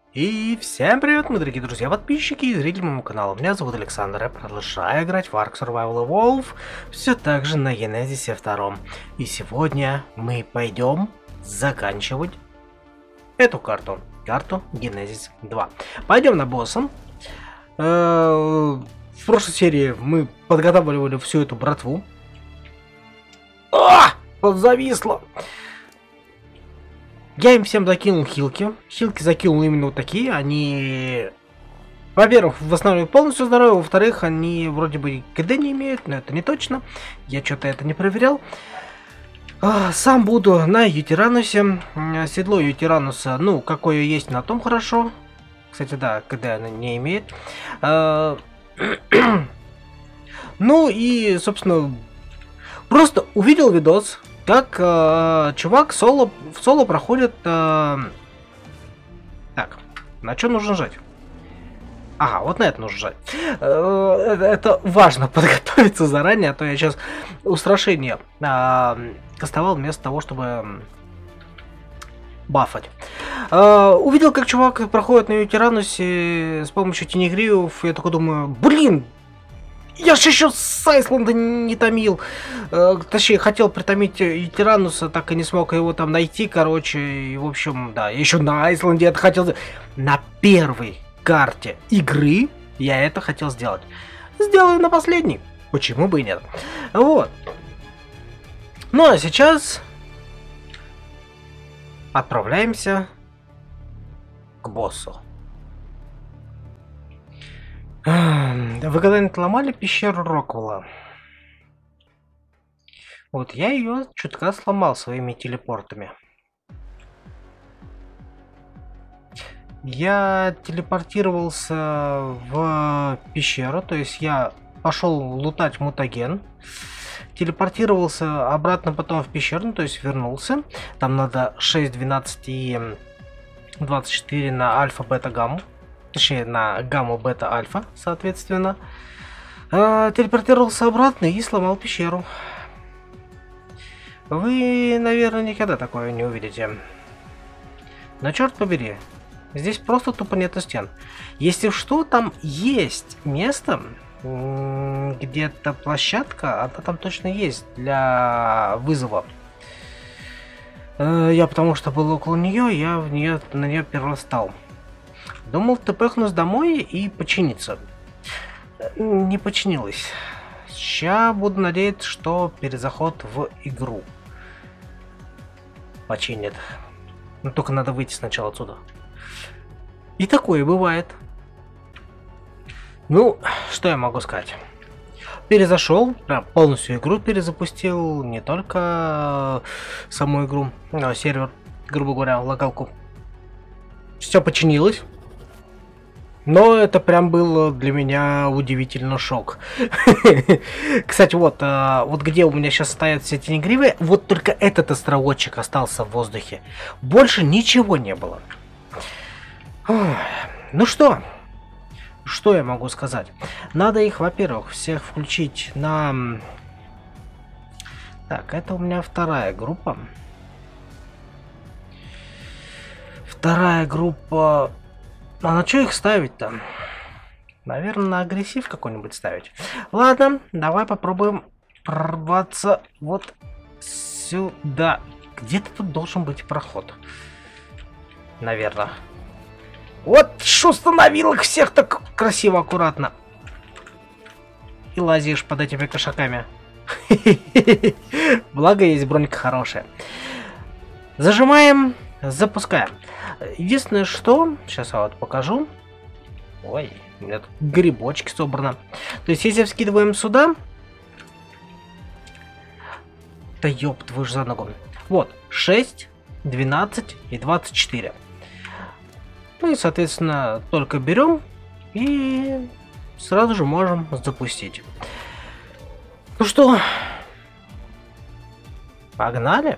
И всем привет, мои дорогие друзья, подписчики и зрители моего канала. Меня зовут Александр, я продолжаю играть в Ark Survival Evolved, все так же на Генезисе 2. И сегодня мы пойдем заканчивать эту карту Генезис 2. Пойдем на босса. В прошлой серии мы подготавливали всю эту братву. Подзависло! Я им всем закинул хилки. Хилки закинул именно вот такие. Они, во-первых, восстанавливают полностью здоровье. Во-вторых, они вроде бы КД не имеют, но это не точно. Я что-то это не проверял. Сам буду на Ютиранусе. Седло Ютирануса, ну, какое есть, на том хорошо. Кстати, да, КД она не имеет. Ну и, собственно, просто увидел видос, как чувак в соло проходит... Так, на что нужно жать? Ага, вот на это нужно жать. Это важно подготовиться заранее, а то я сейчас устрашение кастовал вместо того, чтобы бафать. Увидел, как чувак проходит на Ютиранусе с помощью тенегриев. Я только думаю, блин! Я же еще с Айсланда не томил. Точнее, хотел притомить Ютирануса, так и не смог его там найти, короче. И, в общем, да, еще на Айсланде это хотел... На первой карте игры я это хотел сделать. Сделаю на последней. Почему бы и нет? Вот. Ну, а сейчас... отправляемся к боссу. Вы когда-нибудь ломали пещеру Роквелла? Вот я ее чутка сломал своими телепортами. Я телепортировался в пещеру, то есть я пошел лутать мутаген. Телепортировался обратно потом в пещеру, ну, то есть вернулся. Там надо 6, 12 и 24 на альфа-бета-гамму. Точнее, на гамма-бета-альфа, соответственно. Телепортировался обратно и сломал пещеру. Вы, наверное, никогда такое не увидите. Но черт побери, здесь просто тупо нету стен. Если что, там есть место, где-то площадка, она там точно есть для вызова. Я потому что был около нее, я на нее первый стал. Думал, тпхнусь домой и починиться. Не починилось. Сейчас буду надеяться, что перезаход в игру починит. Но только надо выйти сначала отсюда. И такое бывает. Ну, что я могу сказать? Перезашел, прям полностью игру перезапустил. Не только саму игру, но сервер, грубо говоря, локалку. Все починилось. Но это прям был для меня удивительно шок. Кстати, вот где у меня сейчас стоят все тенегривые, вот только этот островочек остался в воздухе. Больше ничего не было. Ну что? Что я могу сказать? Надо их, во-первых, всех включить на... Так, это у меня вторая группа. Вторая группа... А на что их ставить-то? Наверное, на агрессив какой-нибудь ставить. Ладно, давай попробуем прорваться вот сюда. Где-то тут должен быть проход. Наверное. Вот что установил их всех так красиво, аккуратно. И лазишь под этими кошаками. Благо есть бронька хорошая. Зажимаем, запускаем. Единственное, что... Сейчас я вот покажу. Ой, у меня тут грибочки собрано. То есть, если вскидываем сюда... Да ёб твою ж за ногу. Вот, 6, 12 и 24. Ну и, соответственно, только берем и сразу же можем запустить. Ну что, погнали?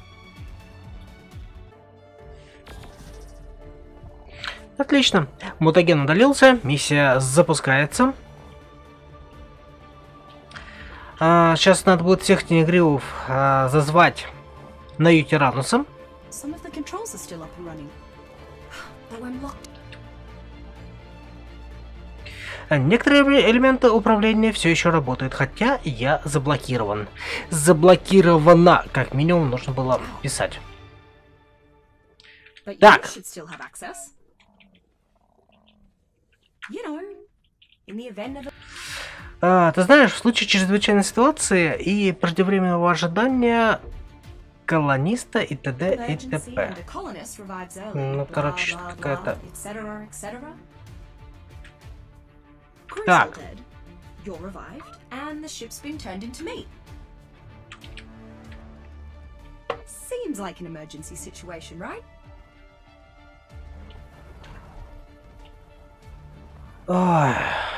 Отлично. Мутаген удалился, миссия запускается. Сейчас надо будет всех тенегривов зазвать на Ютирануса. Некоторые элементы управления все еще работают, хотя я заблокирован. Заблокирована, как минимум, нужно было писать. Так. Ты знаешь, в случае чрезвычайной ситуации и преждевременного ожидания колониста и т.д. и т.п. Ну, короче, какая-то... Так. Ой.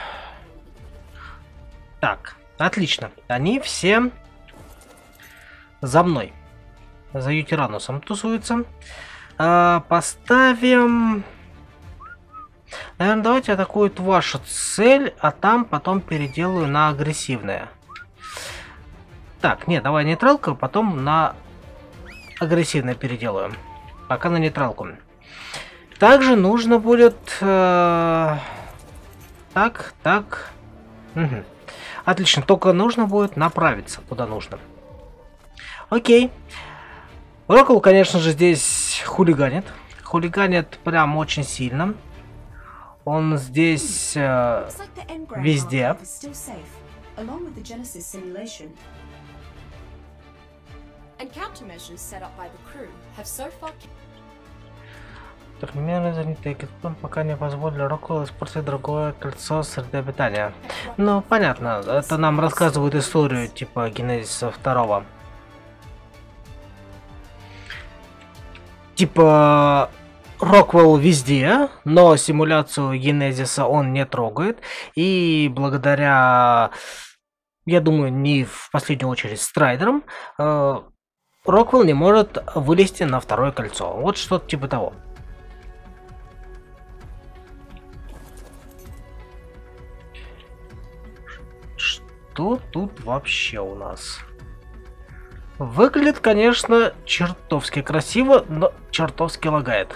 Так, отлично. Они все за мной. За Ютиранусом тусуются. Поставим... Наверное, давайте атакуют вашу цель, а там потом переделаю на агрессивное. Так, нет, давай нейтралку, потом на агрессивное переделаю. Пока на нейтралку. Также нужно будет... Так. Угу. Отлично, только нужно будет направиться куда нужно. Окей. Рокл, конечно же, здесь хулиганит. Хулиганит прям очень сильно. Он здесь везде. Меры заняты экипажем, пока не позволили Роквеллу использовать другое кольцо среды обитания. Ну, понятно, это нам рассказывают историю типа Генезиса 2. Типа Роквелл везде, но симуляцию Генезиса он не трогает. И благодаря, я думаю, не в последнюю очередь Страйдерам, Роквелл не может вылезти на второе кольцо. Вот что-то типа того. Что тут вообще у нас? Выглядит, конечно, чертовски красиво, но чертовски лагает.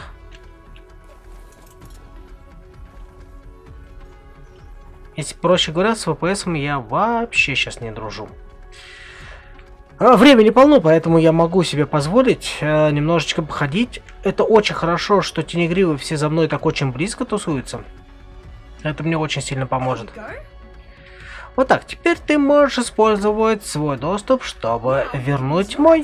Если проще говоря, с ВПСом я вообще сейчас не дружу. Времени полно, поэтому я могу себе позволить немножечко походить. Это очень хорошо, что тенегривы все за мной так очень близко тусуются. Это мне очень сильно поможет. Вот так, теперь ты можешь использовать свой доступ, чтобы вернуть мой.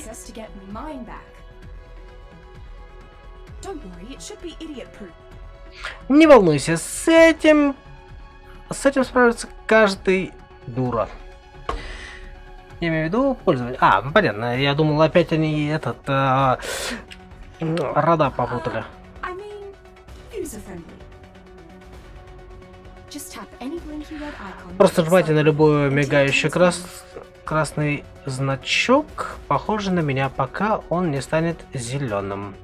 Не волнуйся, с этим справится каждый дура. Я имею в виду пользователь. Понятно, я думал, опять они рода попутали. Просто жмайте на любой мигающий красный значок, похожий на меня, пока он не станет зеленым.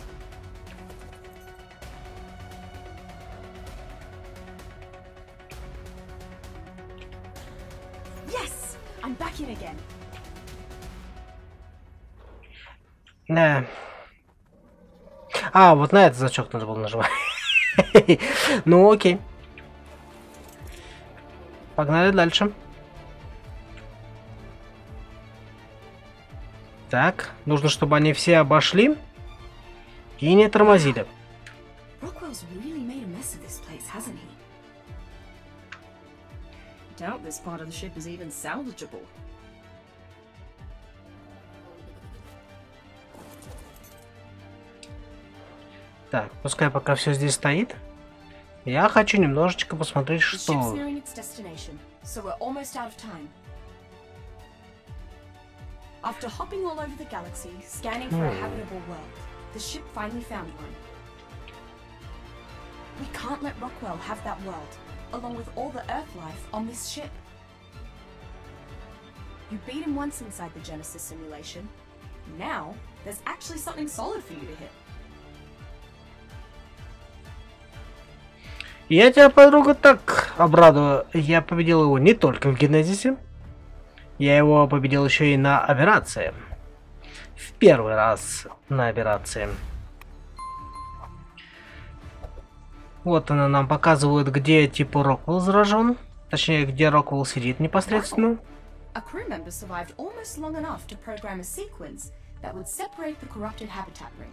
Вот на этот значок надо было нажимать. Ну окей. Погнали дальше. Так, нужно, чтобы они все обошли и не тормозили. Так, пускай пока все здесь стоит. Я хочу немножечко посмотреть, что... After hopping all over the galaxy, scanning for a habitable world, the ship finally found one. We can't let Rockwell have that world, along with all the Earth life on this ship. You beat him once inside the Genesis simulation. Now, there's actually something solid for you to hit. Я тебя, подруга, так обрадую. Я победил его не только в Генезисе. Я его победил еще и на Аберрации. В первый раз на Аберрации. Вот она нам показывает, где типа Роквелл заражен. Точнее, где Роквелл сидит непосредственно. A crew member survived almost long enough to program a sequence that would separate the corrupted habitat ring.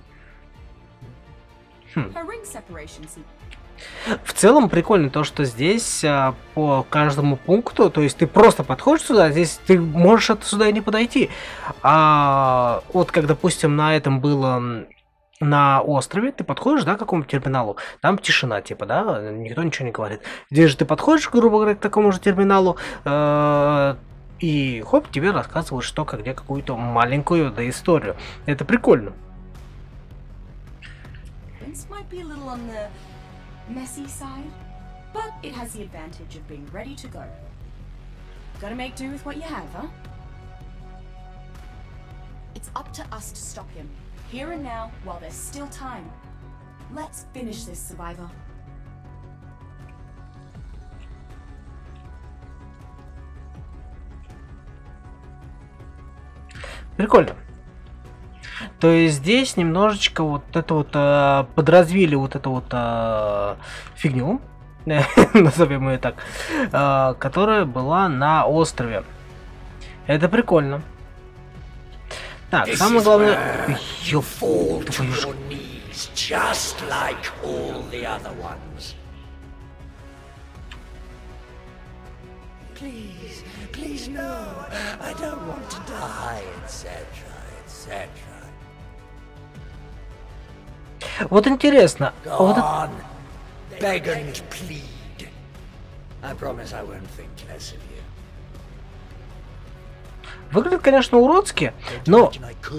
A ring separation sequence. В целом прикольно то, что здесь по каждому пункту, то есть ты просто подходишь сюда, здесь ты можешь сюда и не подойти. А вот как, допустим, на этом было на острове, ты подходишь, да, к какому-то терминалу, там тишина, типа, да, никто ничего не говорит. Здесь же ты подходишь, грубо говоря, к такому же терминалу, и хоп, тебе рассказывают, что, как, где, какую-то маленькую, да, историю. Это прикольно. Messy side, but it has the advantage of being ready to go. Gotta make do with what you have, huh? It's up to us to stop him, here and now, while there's still time. Let's finish this, survivor. Прикольно. То есть здесь немножечко вот это вот подразвили вот эту вот фигню, назовем ее так, которая была на острове. Это прикольно. Так, самое главное... Please, no, I don't want to die, etc., etc. Вот интересно. Вот это... Beg and plead. I promise I won't think less of you. Выглядит, конечно, уродски, но...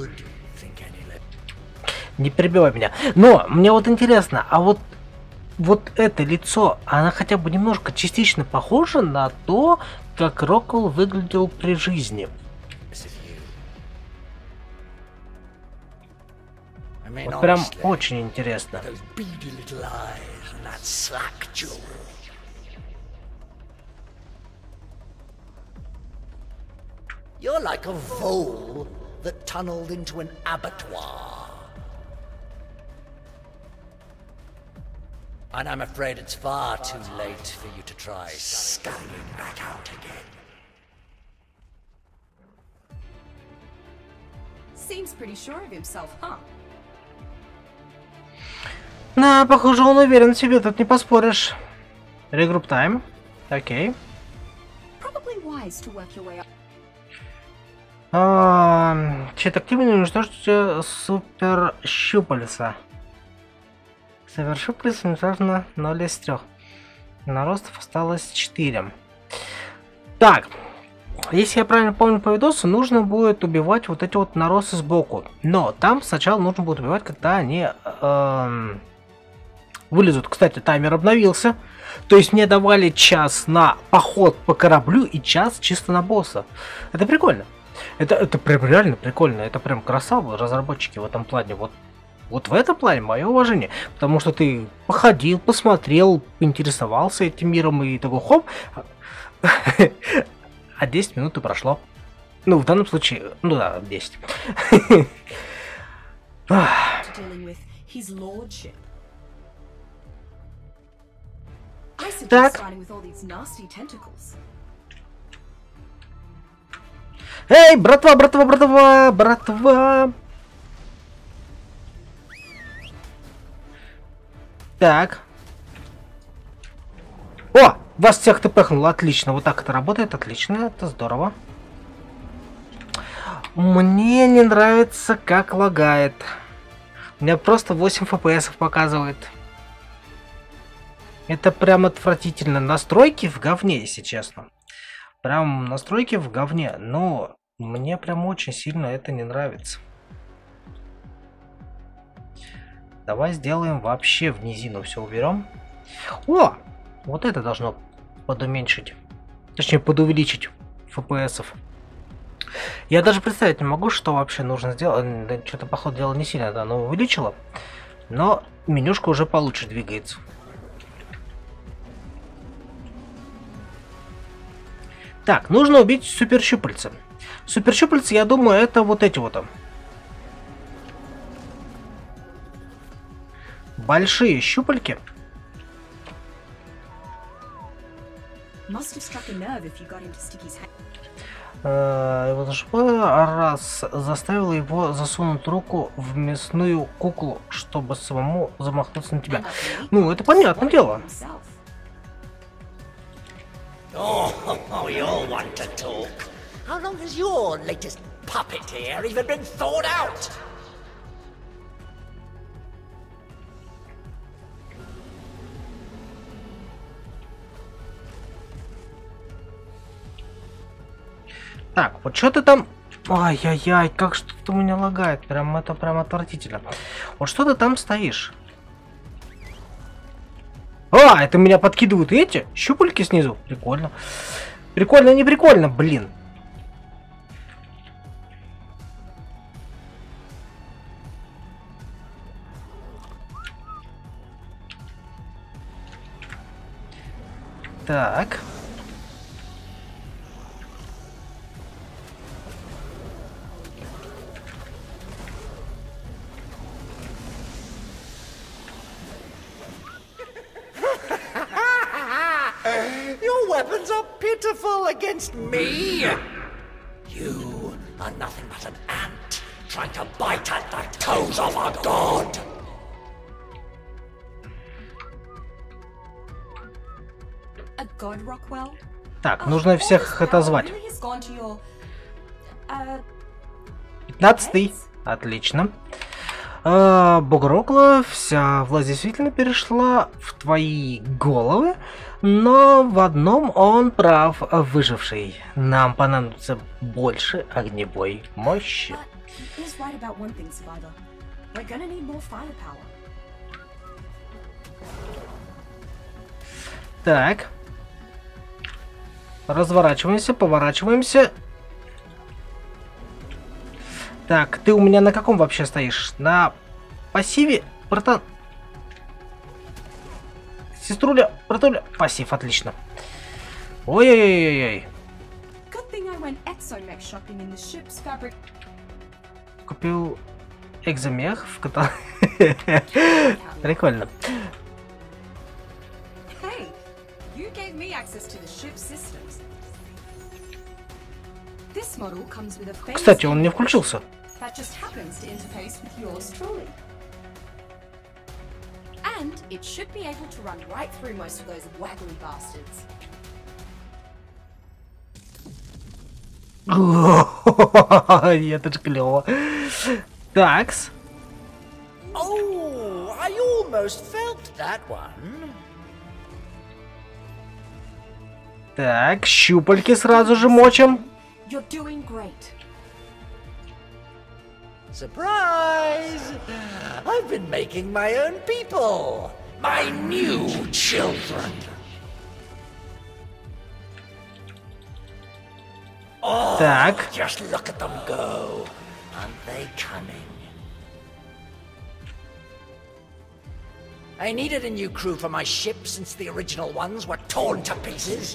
Не перебивай меня. Но мне вот интересно, а вот это лицо, она хотя бы немножко частично похожа на то, как Роквелл выглядел при жизни. Вот прям очень интересно. You're like a vole that tunneled into an abattoir. And I'm afraid it's far too late for you to try scurrying back out again. Seems pretty sure of himself, huh? Да, похоже, он уверен в себе, тут не поспоришь. Регруп тайм. Окей. Чет активно уничтожить супер щупальца. Супер щупальца уничтожено 0 из 3. Наростов осталось 4. Так. Если я правильно помню по видосу, нужно будет убивать вот эти вот наросты сбоку. Но там сначала нужно будет убивать, когда они вылезут. Кстати, таймер обновился. То есть мне давали час на поход по кораблю и час чисто на босса. Это прикольно. Это прям реально прикольно. Это прям красавы разработчики в этом плане. Вот в этом плане мое уважение. Потому что ты походил, посмотрел, поинтересовался этим миром и такой хоп. А 10 минут и прошло. Ну, в данном случае, ну да, 10. Так. Эй, братва, братва, братва, братва. Так. О, вас всех тпхнул, отлично. Вот так это работает, отлично, это здорово. Мне не нравится, как лагает. У меня просто 8 FPS показывает. Это прям отвратительно. Настройки в говне, если честно. Прям настройки в говне. Но мне прям очень сильно это не нравится. Давай сделаем вообще в низину все уберем. О! Вот это должно подуменьшить. Точнее, подувеличить FPS-ов. Я даже представить не могу, что вообще нужно сделать. Да, что-то, походу, дело не сильно, да, оно увеличило. Но менюшка уже получше двигается. Так, нужно убить суперщупальца. Суперщупальцы, я думаю, это вот эти вот. Большие щупальки. a nerve if you got him to stick his hand. Его зашибало, раз заставил его засунуть руку в мясную куклу, чтобы самому замахнуться на тебя. Ну, это понятное дело. Oh, you all want to talk. How long has your latest puppet here even been thawed out? Так, вот что ты там... Ай-яй-яй, как что-то у меня лагает. Это прям отвратительно. Вот что ты там стоишь? А, это меня подкидывают эти щупальки снизу. Прикольно. Прикольно, не прикольно, блин. Так. Your weapons are pitiful against me. You are nothing but an ant trying to bite at the toes of a god. A god, Rockwell? Так, нужно всех отозвать. Really has gone to your, 15-й. Отлично. Бог Рокла, вся власть действительно перешла в твои головы, но в одном он прав, выживший. Нам понадобится больше огневой мощи. But he is right about one thing, Survivor. We're gonna need more firepower. Так. Разворачиваемся, поворачиваемся. Так, ты у меня на каком вообще стоишь? На пассиве, братан? Сеструля, братуля, пассив, отлично. Ой-ой-ой-ой. Good thing I went exomech shopping in the ship's fabric. Купил экзомех в каталоге. Прикольно. Hey, you gave me access to the ship's systems. This model comes with a phase Кстати, он не включился. that just happens to interface with yours truly. And it should be able to run right through most of those waggly bastards. Это же клево. Такс. Oh, I almost felt that one. Так, щупальки сразу же мочим. You're doing great. Surprise! I've been making my own people. My new children. Oh, Так. just look at them go. Aren't they cunning? I needed a new crew for my ship since the original ones were torn to pieces.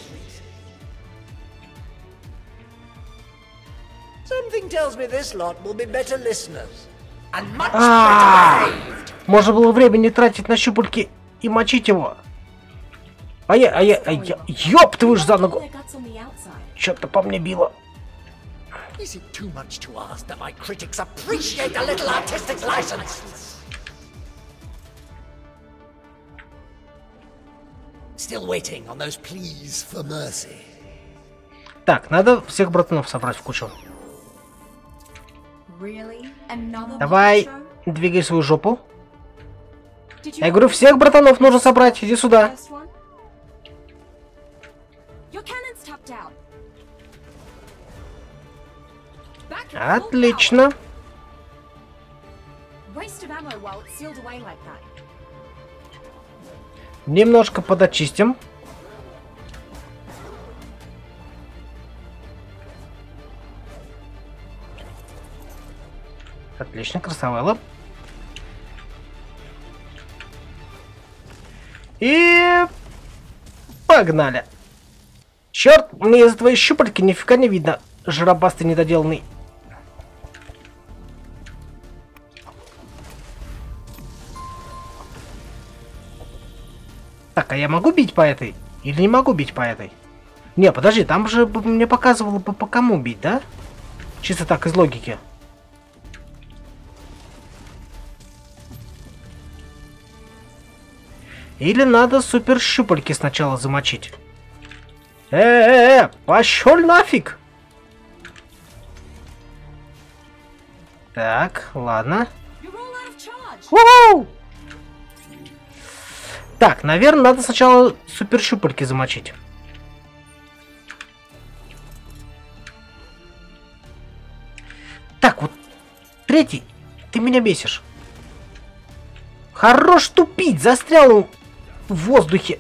Something tells me this lot will be better listeners. And much better behaved. Можно было время не тратить на щупальки и мочить его. Ёб твою ж за ногу. Their guts on the outside. Чё-то по мне било. Is it too much to ask that my critics appreciate a little artistic license? Still waiting on those pleas for mercy. Так, надо всех братанов собрать в кучу. Really? Another Давай, show? двигай свою жопу. Did you Я говорю, всех братанов нужно собрать. Иди сюда. First one? Your cannon's tapped out. Back at full Отлично. power. Waste of ammo while it's sealed away like that. Немножко подочистим. Отлично, красавелла. И погнали. Черт, мне из-за твоей щупальки нифига не видно, жиробастый недоделанный. Так, а я могу бить по этой? Или не могу бить по этой? Не, подожди, там же мне показывало бы по кому бить, да? Чисто так, из логики. Или надо супер щупальки сначала замочить? Пошёл нафиг! Так, ладно. У-ху! Так, наверное, надо сначала супер щупальки замочить. Так, вот, третий, ты меня бесишь. Хорош тупить, застрял в воздухе.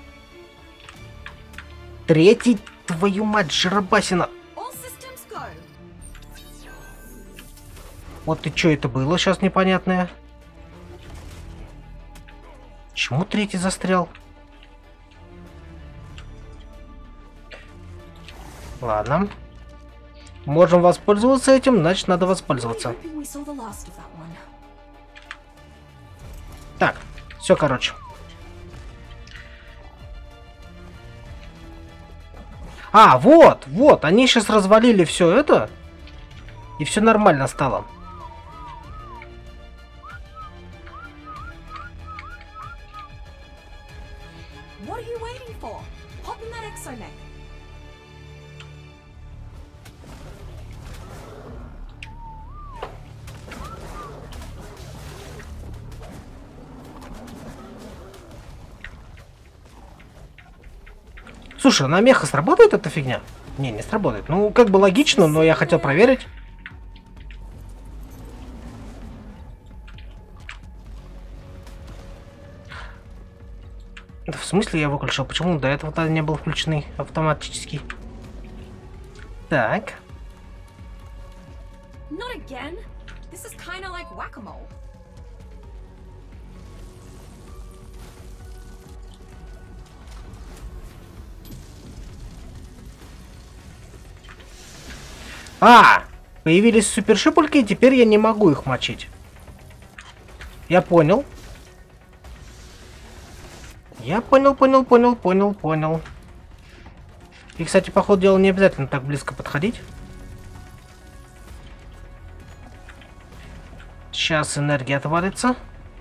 Третий, твою мать, жиробасина. Вот и что это было сейчас непонятное? Почему третий застрял? Ладно. Можем воспользоваться этим, значит надо воспользоваться. Так, все, короче. А, вот, они сейчас развалили все это, и все нормально стало. Слушай, на меха сработает эта фигня? Не сработает. Ну, как бы логично, но я хотел проверить. Да в смысле я выключил? Почему до этого тогда не был включенный автоматически? Так. А, появились супершипульки, и теперь я не могу их мочить. Я понял. Я понял. И, кстати, по ходу дела не обязательно так близко подходить. Сейчас энергия отвалится.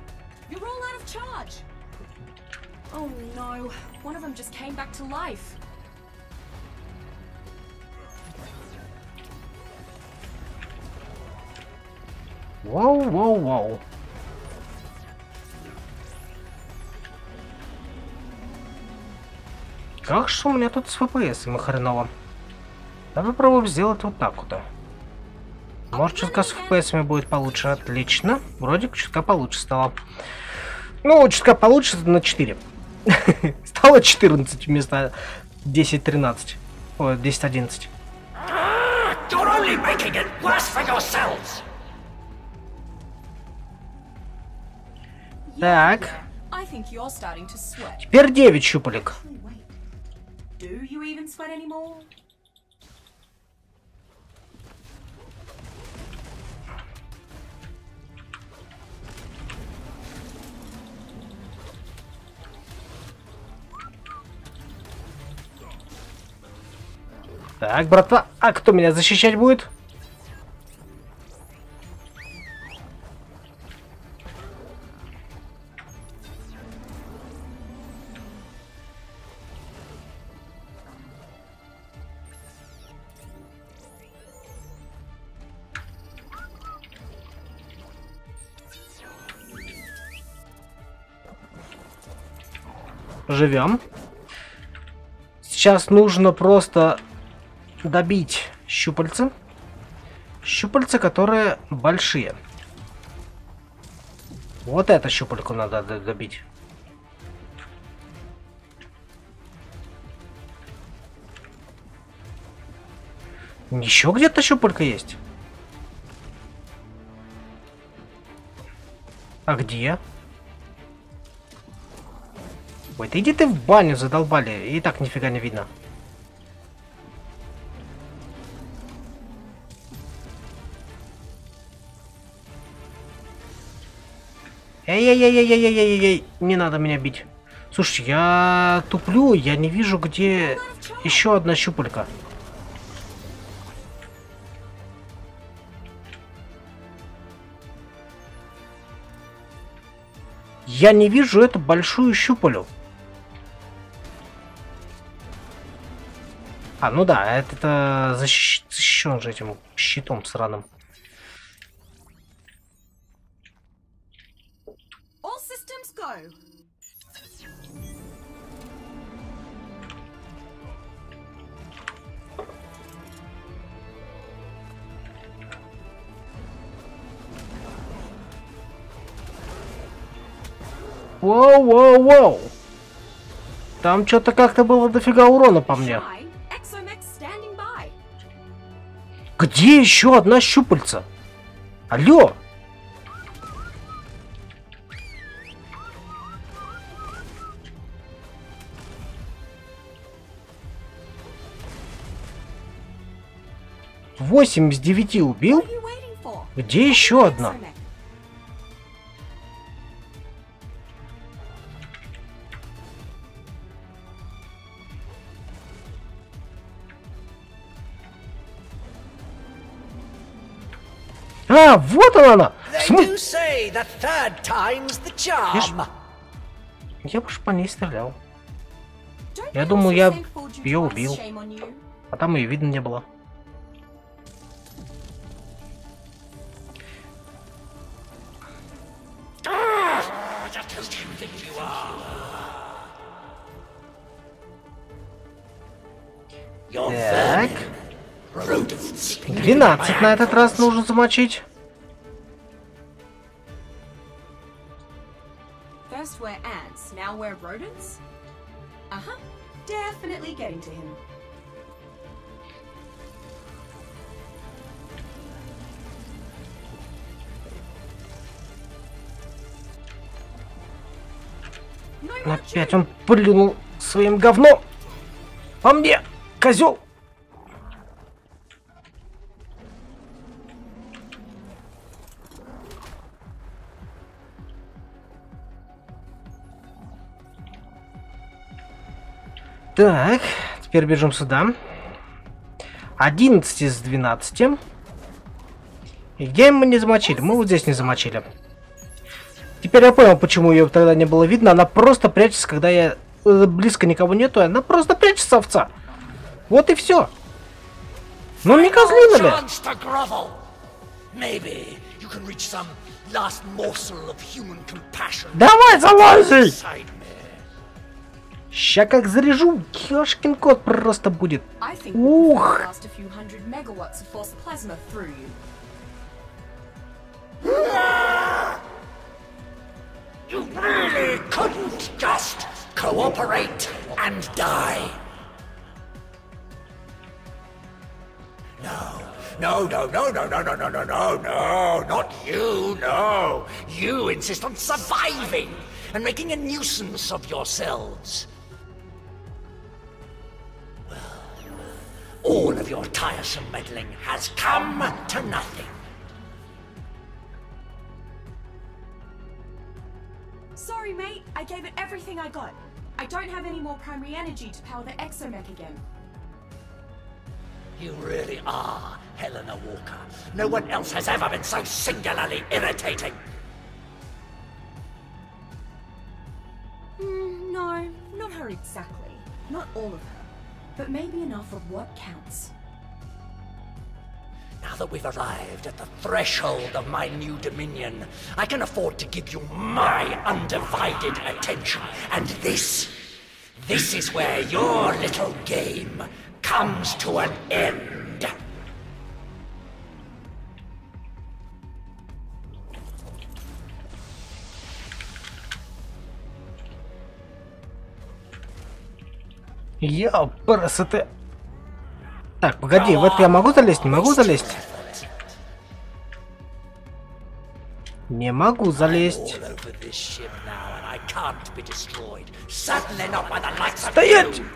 Воу. Как же у меня тут с FPS хреново. Давай попробуем сделать вот так вот. Может, чутка с FPS будет получше. Отлично. Вроде чутка получше стало. Ну, чутка получше на 4. Стало 14 вместо 10-13. Ой, 10-11. Так. Теперь 9 щупалек. Так, братва, а кто меня защищать будет? Живем. Сейчас нужно просто добить щупальца. Щупальца, которые большие. Вот это щупальку надо добить. Еще где-то щупалька есть? А где? Ой, да иди ты в баню, задолбали. И так нифига не видно. Эй, не надо меня бить. Слушай, я туплю, я не вижу, где еще одна щупалька. Я не вижу эту большую щупалю. А, ну да, это защищен же этим щитом сраным. All systems go. Воу-воу-воу! Там что-то как-то было дофига урона по мне. Shy, Exomech standing by. Где еще одна щупальца? Алло! Восемь из 9 убил? What are you waiting for? Где еще одна? Exomech. А, вот она! They Смы... do say the third time's the charm. Я бы по ней стрелял. Don't Я they думаю, also я say fooled you ее twice, убил. shame on you? А там ее видно не было. Just who you think you are? You're Так. rodents. 12 на этот раз нужно замочить. First we're ants, now we're rodents? Uh-huh. Definitely getting to him. No, not Опять you. он плюнул своим говном. По мне, козел. Так, теперь бежим сюда. 11 из 12. И где мы не замочили? Мы вот здесь не замочили. Теперь я понял, почему ее тогда не было видно. Она просто прячется, когда я близко никого нету. Она просто прячется, овца. Вот и все. Ну не козлинули. Chance to grovel. Maybe you can reach some last morsel of human compassion. Давай, залазай! Inside me. Ща как заряжу, ёшкин кот просто будет. I think Ух. we last a few hundred megawatts of force plasma through you. You really couldn't just cooperate and die. No, not you, no. You insist on surviving and making a nuisance of yourselves. Well, all of your tiresome meddling has come to nothing. Sorry, mate. I gave it everything I got. I don't have any more primary energy to power the Exomech again. You really are Helena Walker. No one else has ever been so singularly irritating. No, not her exactly. Not all of her. But maybe enough of what counts. Now that we've arrived at the threshold of my new dominion, I can afford to give you my undivided attention. And this is where your little game comes to an end. Ёпрст. Так, погоди, в это я могу залезть? Не могу залезть? Не могу залезть. All over this ship now, and I can't be destroyed. Certainly not by the likes of Стоять! you.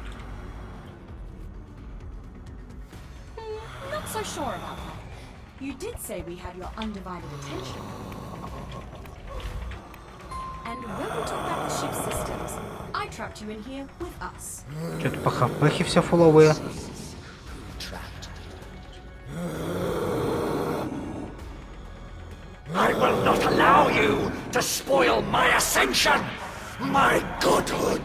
Not so sure about that. You did say we had your undivided attention. And when we took back the ship's systems, I trapped you in here with us. Что-то по хпхи все фуловые. I will not allow you to spoil my ascension, my godhood.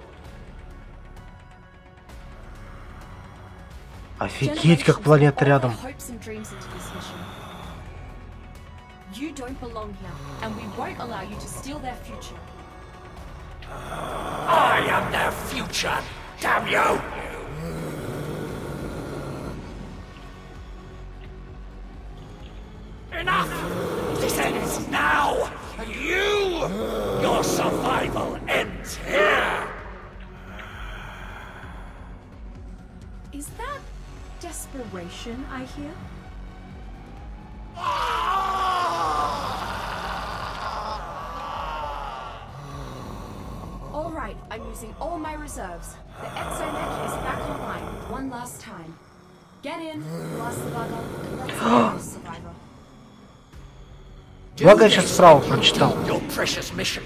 Офигеть, как планета рядом. You don't belong here, and we won't allow you to steal their future. I am their future, damn you! Enough! This ends now! And your survival ends here! Is that desperation I hear? All right, I'm using all my reserves. The exomech is back online one last time. Get in, blast the bugger, and let's get this survivor. Благо я сейчас справа прочитал. Your precious mission.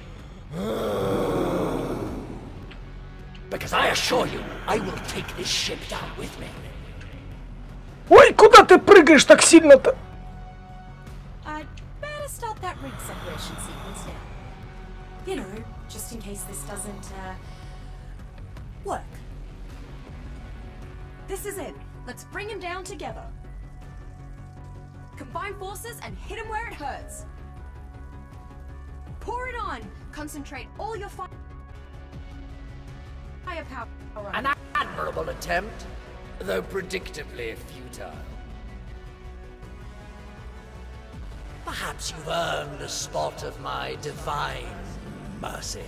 Because I assure you, I will take this ship down with me. Ой, куда ты прыгаешь так сильно-то? I'd better start that rig separation sequence now. You know, just in case this doesn't, work. This is it. Let's bring him down together. Combine forces and hit him where it hurts. Pour it on. Concentrate all your firepower. An admirable attempt, though predictably futile. Perhaps you've earned a spot of my divine mercy.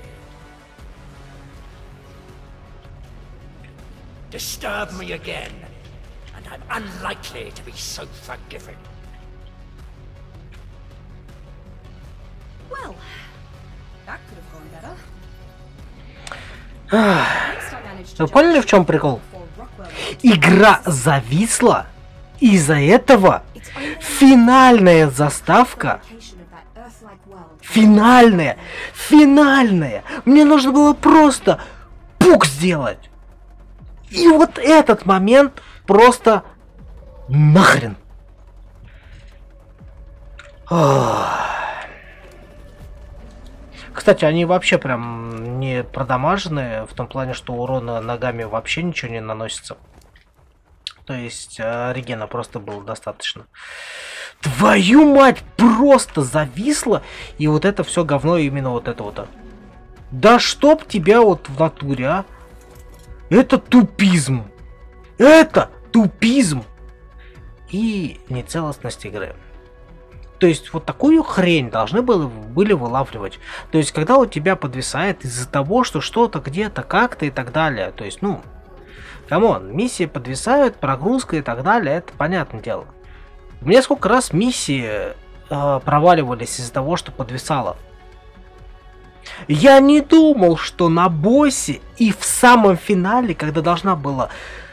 Disturb me again, and I'm unlikely to be so forgiving. Well, that could have gone better. Вы поняли, в чем прикол? Игра зависла, и из-за этого финальная заставка, финальная, мне нужно было просто пук сделать. И вот этот момент просто нахрен. Кстати, они вообще прям не продамаженные, в том плане, что урона ногами вообще ничего не наносится. То есть регена просто было достаточно. Твою мать, просто зависло, и вот это все говно, именно вот это вот. Да чтоб тебя вот в натуре, а? Это тупизм. Это тупизм. И нецелостность игры. То есть вот такую хрень должны были вылавливать. То есть когда у тебя подвисает из-за того, что что-то где-то как-то и так далее. То есть, ну, камон, миссии подвисают, прогрузка и так далее, это понятное дело. У меня сколько раз миссии проваливались из-за того, что подвисало. Я не думал, что на боссе и в самом финале, когда должна была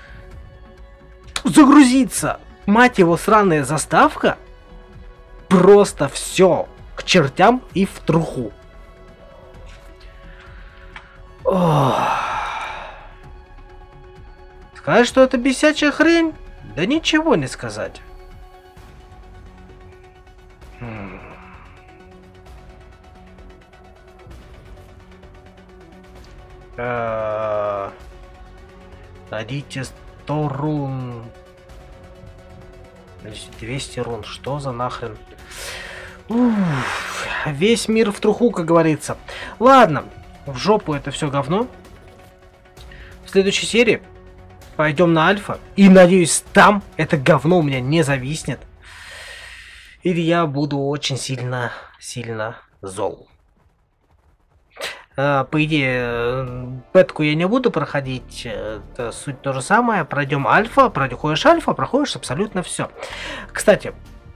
загрузиться, мать его, сраная заставка, просто все к чертям и в труху. Сказать, что это бесячая хрень? Да ничего не сказать. Дадите 100 рун. 200 рун. Что за нахрен? Весь мир в труху, как говорится. Ладно, в жопу это все говно. В следующей серии пойдем на альфа. И надеюсь, там это говно у меня не зависнет. Или я буду очень сильно зол. По идее, бетку я не буду проходить. Это суть то же самое. Пройдем альфа, проходишь альфа, проходишь абсолютно все. Кстати,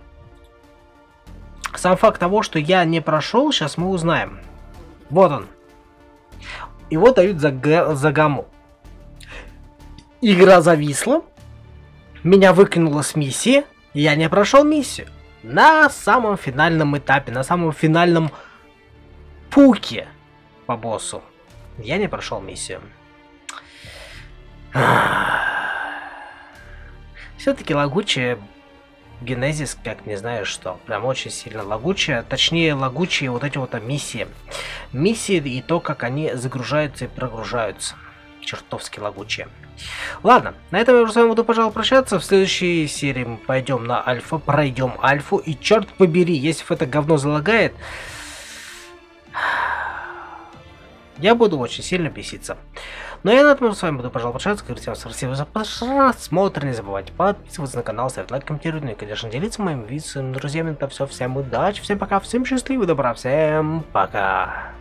сам факт того, что я не прошел, сейчас мы узнаем. Вот он. Его дают за гамму. Игра зависла. Меня выкинуло с миссии. Я не прошел миссию. На самом финальном этапе, на самом финальном Пуки по боссу. Я не прошел миссию. Все-таки лагучая Генезис, как не знаю что. Прям очень сильно лагучая. Точнее, лагучие вот эти вот миссии. Миссии и то, как они загружаются и прогружаются. Чертовски лагучие. Ладно, на этом я уже с вами буду, пожалуй, прощаться. В следующей серии мы пойдем на альфа, пройдем альфу. И черт побери, если это говно залагает, я буду очень сильно беситься. Ну и на этом я с вами буду, пожалуй, прощаться. Говорю всем спасибо за просмотр. Не забывайте подписываться на канал, ставить лайк, комментировать, ну и, конечно, делиться моим видео с друзьями. Это все. Всем удачи, всем пока, всем счастливо, добра, всем пока.